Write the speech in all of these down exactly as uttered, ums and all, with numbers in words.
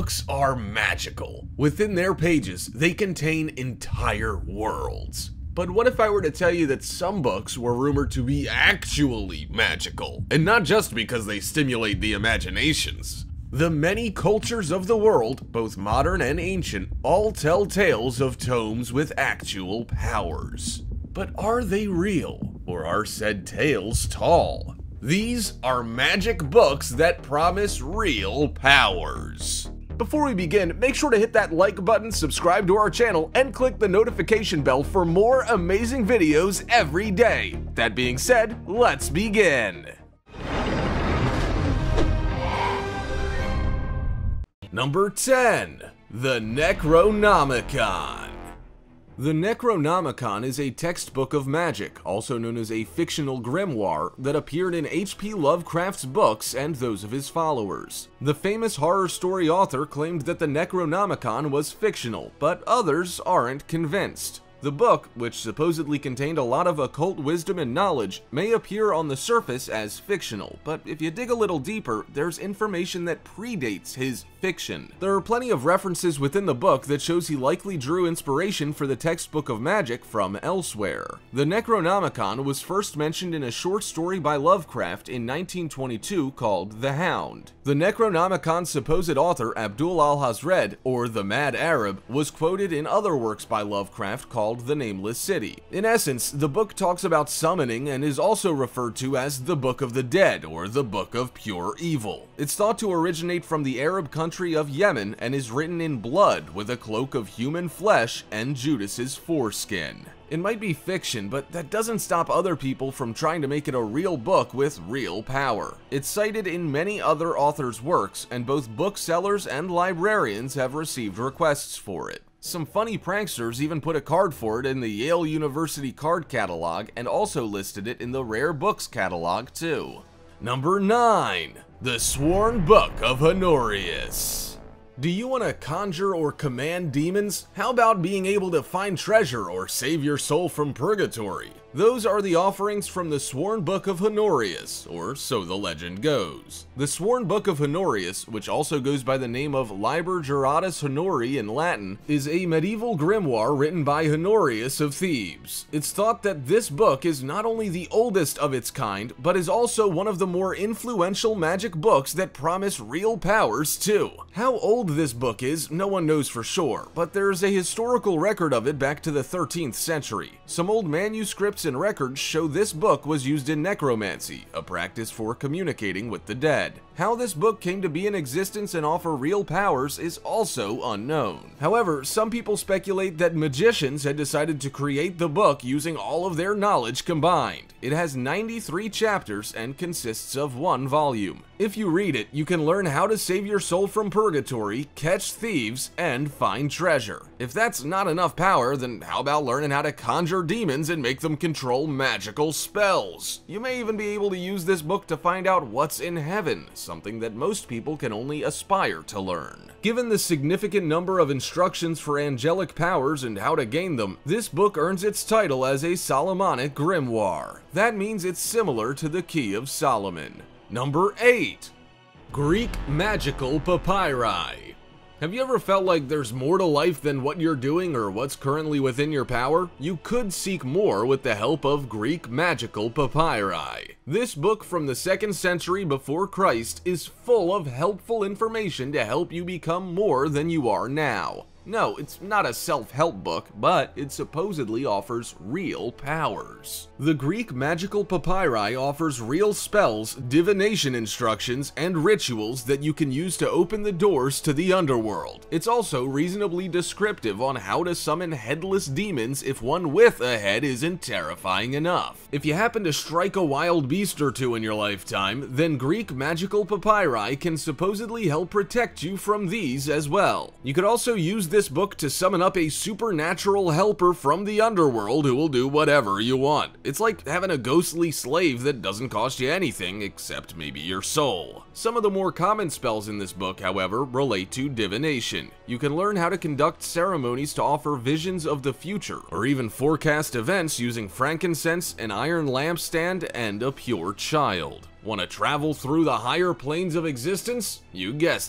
books are magical. Within their pages, they contain entire worlds. But what if I were to tell you that some books were rumored to be actually magical? And not just because they stimulate the imaginations. The many cultures of the world, both modern and ancient, all tell tales of tomes with actual powers. But are they real, or are said tales tall? These are magic books that promise real powers. Before we begin, make sure to hit that like button, subscribe to our channel, and click the notification bell for more amazing videos every day. That being said, let's begin. Number ten. The Necronomicon. The Necronomicon is a textbook of magic, also known as a fictional grimoire, that appeared in H P Lovecraft's books and those of his followers. The famous horror story author claimed that the Necronomicon was fictional, but others aren't convinced. The book, which supposedly contained a lot of occult wisdom and knowledge, may appear on the surface as fictional, but if you dig a little deeper, there's information that predates his fiction. There are plenty of references within the book that shows he likely drew inspiration for the textbook of magic from elsewhere. The Necronomicon was first mentioned in a short story by Lovecraft in nineteen twenty-two called The Hound. The Necronomicon's supposed author, Abdul al-Hazred, or the Mad Arab, was quoted in other works by Lovecraft called The Nameless City. In essence, the book talks about summoning and is also referred to as the Book of the Dead, or the Book of Pure Evil. It's thought to originate from the Arab country of Yemen and is written in blood with a cloak of human flesh and Judas's foreskin. It might be fiction, but that doesn't stop other people from trying to make it a real book with real power. It's cited in many other authors' works, and both booksellers and librarians have received requests for it. Some funny pranksters even put a card for it in the Yale University card catalog and also listed it in the Rare Books catalog too. Number nine. The Sworn Book of Honorius. Do you want to conjure or command demons? How about being able to find treasure or save your soul from purgatory? Those are the offerings from the Sworn Book of Honorius, or so the legend goes. The Sworn Book of Honorius, which also goes by the name of Liber Juratus Honori in Latin, is a medieval grimoire written by Honorius of Thebes. It's thought that this book is not only the oldest of its kind, but is also one of the more influential magic books that promise real powers too. How old this book is, no one knows for sure, but there's a historical record of it back to the thirteenth century. Some old manuscripts and records show this book was used in necromancy, a practice for communicating with the dead. How this book came to be in existence and offer real powers is also unknown. However, some people speculate that magicians had decided to create the book using all of their knowledge combined. It has ninety-three chapters and consists of one volume. If you read it, you can learn how to save your soul from purgatory, catch thieves, and find treasure. If that's not enough power, then how about learning how to conjure demons and make them control magical spells? You may even be able to use this book to find out what's in heaven, something that most people can only aspire to learn. Given the significant number of instructions for angelic powers and how to gain them, this book earns its title as a Solomonic grimoire. That means it's similar to the Key of Solomon. Number eight. Greek Magical Papyri. Have you ever felt like there's more to life than what you're doing or what's currently within your power? You could seek more with the help of Greek Magical Papyri. This book from the second century before Christ is full of helpful information to help you become more than you are now. No, it's not a self-help book, but it supposedly offers real powers. The Greek Magical Papyri offers real spells, divination instructions, and rituals that you can use to open the doors to the underworld. It's also reasonably descriptive on how to summon headless demons if one with a head isn't terrifying enough. If you happen to strike a wild beast or two in your lifetime, then Greek Magical Papyri can supposedly help protect you from these as well. You could also use this book to summon up a supernatural helper from the underworld who will do whatever you want. It's like having a ghostly slave that doesn't cost you anything except maybe your soul. Some of the more common spells in this book, however, relate to divination. You can learn how to conduct ceremonies to offer visions of the future, or even forecast events using frankincense, an iron lampstand, and a pure child. Want to travel through the higher planes of existence? You guessed it.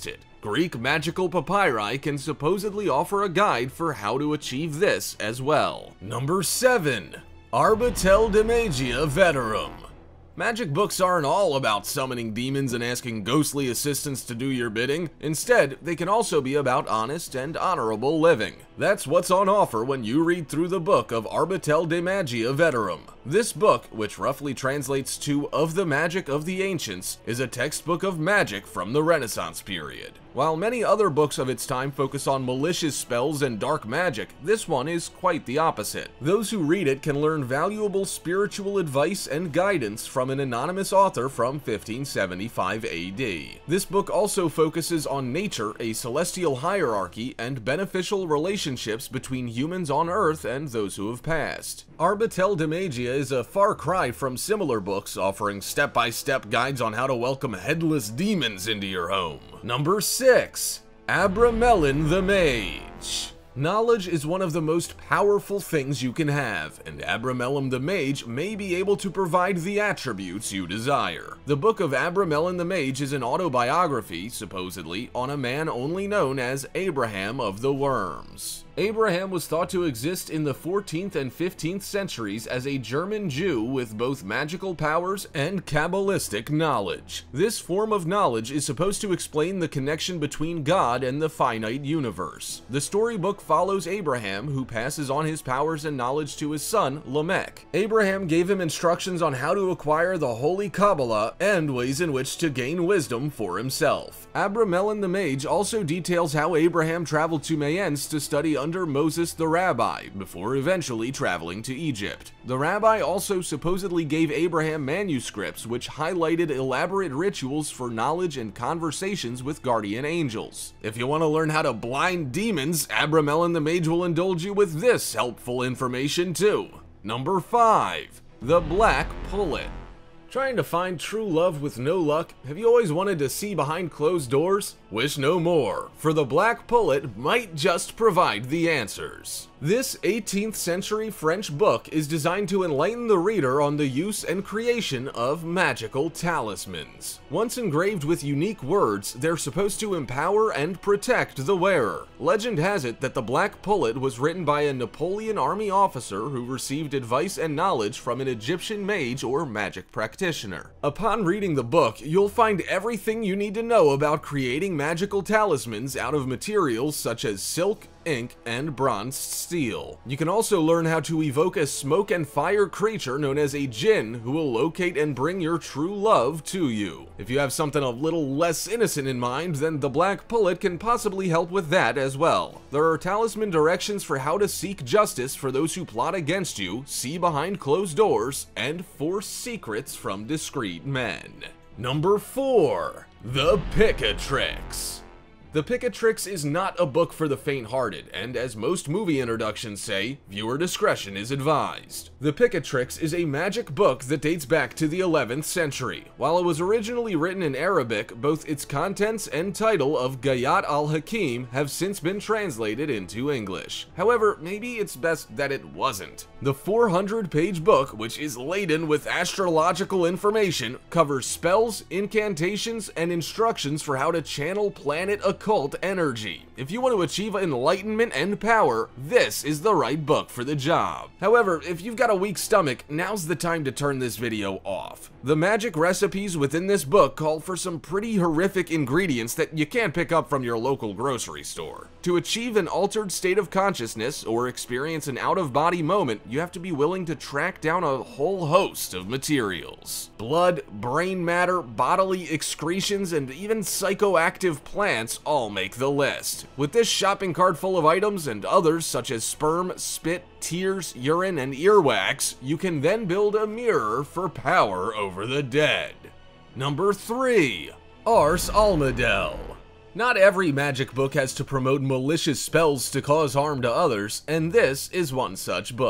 Greek magical papyri can supposedly offer a guide for how to achieve this as well. Number seven. Arbitel de Magia Veterum. Magic books aren't all about summoning demons and asking ghostly assistants to do your bidding. Instead, they can also be about honest and honorable living. That's what's on offer when you read through the book of Arbitel de Magia Veterum. This book, which roughly translates to Of the Magic of the Ancients, is a textbook of magic from the Renaissance period. While many other books of its time focus on malicious spells and dark magic, this one is quite the opposite. Those who read it can learn valuable spiritual advice and guidance from an anonymous author from fifteen seventy-five A D. This book also focuses on nature, a celestial hierarchy, and beneficial relationships between humans on Earth and those who have passed. Arbitel de Magia is a far cry from similar books offering step-by-step guides on how to welcome headless demons into your home. Number six. Abramelin the Mage. Knowledge is one of the most powerful things you can have, and Abramelin the Mage may be able to provide the attributes you desire. The Book of Abramelin the Mage is an autobiography, supposedly, on a man only known as Abraham of the Worms. Abraham was thought to exist in the fourteenth and fifteenth centuries as a German Jew with both magical powers and Kabbalistic knowledge. This form of knowledge is supposed to explain the connection between God and the finite universe. The storybook follows Abraham, who passes on his powers and knowledge to his son, Lamech. Abraham gave him instructions on how to acquire the Holy Kabbalah and ways in which to gain wisdom for himself. Abramelin the Mage also details how Abraham traveled to Mayence to study under Moses the Rabbi, before eventually traveling to Egypt. The Rabbi also supposedly gave Abraham manuscripts which highlighted elaborate rituals for knowledge and conversations with guardian angels. If you want to learn how to blind demons, Abramelin the Mage will indulge you with this helpful information too. Number five. The Black Pullet. Trying to find true love with no luck? Have you always wanted to see behind closed doors? Wish no more, for the Black Pullet might just provide the answers. This eighteenth century French book is designed to enlighten the reader on the use and creation of magical talismans. Once engraved with unique words, they're supposed to empower and protect the wearer. Legend has it that the Black Pullet was written by a Napoleon army officer who received advice and knowledge from an Egyptian mage or magic practitioner. Upon reading the book, you'll find everything you need to know about creating magical talismans out of materials such as silk, ink, and bronzed steel. You can also learn how to evoke a smoke and fire creature known as a djinn who will locate and bring your true love to you. If you have something a little less innocent in mind, then the Black Pullet can possibly help with that as well. There are talisman directions for how to seek justice for those who plot against you, see behind closed doors, and force secrets from discreet men. Number four. The Picatrix. The Picatrix is not a book for the faint-hearted, and as most movie introductions say, viewer discretion is advised. The Picatrix is a magic book that dates back to the eleventh century. While it was originally written in Arabic, both its contents and title of Gayat al-Hakim have since been translated into English. However, maybe it's best that it wasn't. The four hundred page book, which is laden with astrological information, covers spells, incantations, and instructions for how to channel planet occult energy. If you want to achieve enlightenment and power, this is the right book for the job. However, if you've got a weak stomach, now's the time to turn this video off. The magic recipes within this book call for some pretty horrific ingredients that you can't pick up from your local grocery store. To achieve an altered state of consciousness or experience an out-of-body moment, you have to be willing to track down a whole host of materials. Blood, brain matter, bodily excretions, and even psychoactive plants all make the list. With this shopping cart full of items and others such as sperm, spit, tears, urine, and earwax, you can then build a mirror for power over the dead. Number three. Ars Almadel. Not every magic book has to promote malicious spells to cause harm to others, and this is one such book.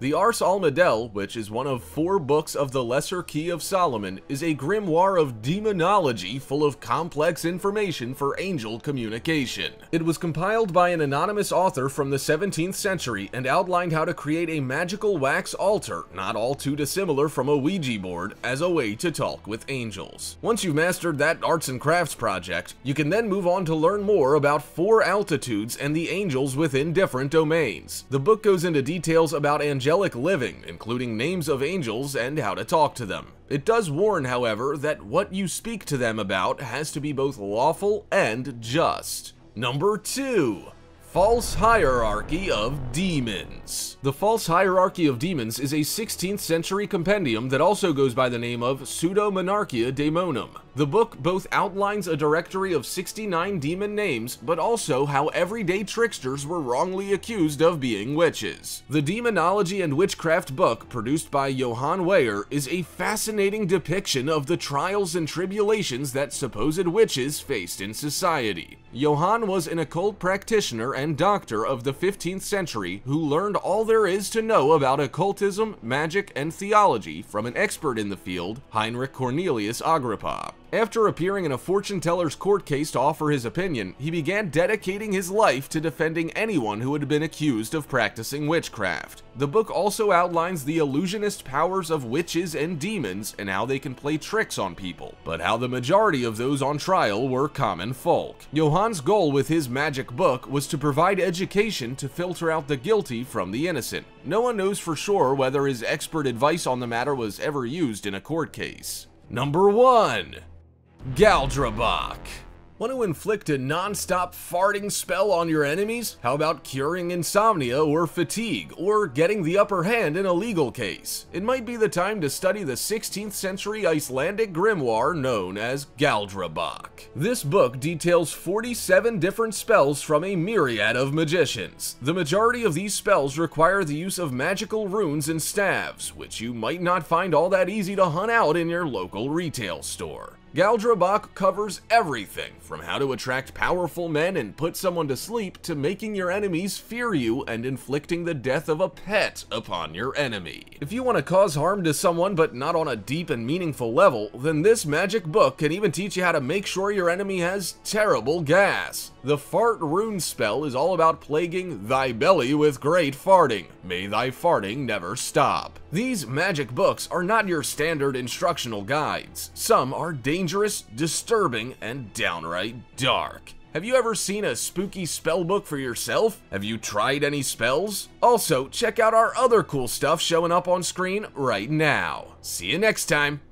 The Ars Almadel, which is one of four books of the Lesser Key of Solomon, is a grimoire of demonology full of complex information for angel communication. It was compiled by an anonymous author from the seventeenth century and outlined how to create a magical wax altar, not all too dissimilar from a Ouija board, as a way to talk with angels. Once you've mastered that arts and crafts project, you can then move on to learn more about four altitudes and the angels within different domains. The book goes into details about angelic living, including names of angels and how to talk to them. It does warn, however, that what you speak to them about has to be both lawful and just. Number two. False Hierarchy of Demons. The False Hierarchy of Demons is a sixteenth century compendium that also goes by the name of Pseudo-Monarchia Daemonum. The book both outlines a directory of sixty-nine demon names, but also how everyday tricksters were wrongly accused of being witches. The Demonology and Witchcraft book, produced by Johann Weyer, is a fascinating depiction of the trials and tribulations that supposed witches faced in society. Johann was an occult practitioner and doctor of the fifteenth century who learned all there is to know about occultism, magic, and theology from an expert in the field, Heinrich Cornelius Agrippa. After appearing in a fortune teller's court case to offer his opinion, he began dedicating his life to defending anyone who had been accused of practicing witchcraft. The book also outlines the illusionist powers of witches and demons and how they can play tricks on people, but how the majority of those on trial were common folk. Johann's goal with his magic book was to provide education to filter out the guilty from the innocent. No one knows for sure whether his expert advice on the matter was ever used in a court case. Number one. Galdrabach. Want to inflict a non-stop farting spell on your enemies? How about curing insomnia or fatigue, or getting the upper hand in a legal case? It might be the time to study the sixteenth century Icelandic grimoire known as Galdrabach. This book details forty-seven different spells from a myriad of magicians. The majority of these spells require the use of magical runes and staves, which you might not find all that easy to hunt out in your local retail store. Galdrabach covers everything from how to attract powerful men and put someone to sleep to making your enemies fear you and inflicting the death of a pet upon your enemy. If you want to cause harm to someone but not on a deep and meaningful level, then this magic book can even teach you how to make sure your enemy has terrible gas. The Fart Rune spell is all about plaguing thy belly with great farting. May thy farting never stop. These magic books are not your standard instructional guides. Some are dangerous, disturbing, and downright dark. Have you ever seen a spooky spell book for yourself? Have you tried any spells? Also, check out our other cool stuff showing up on screen right now. See you next time.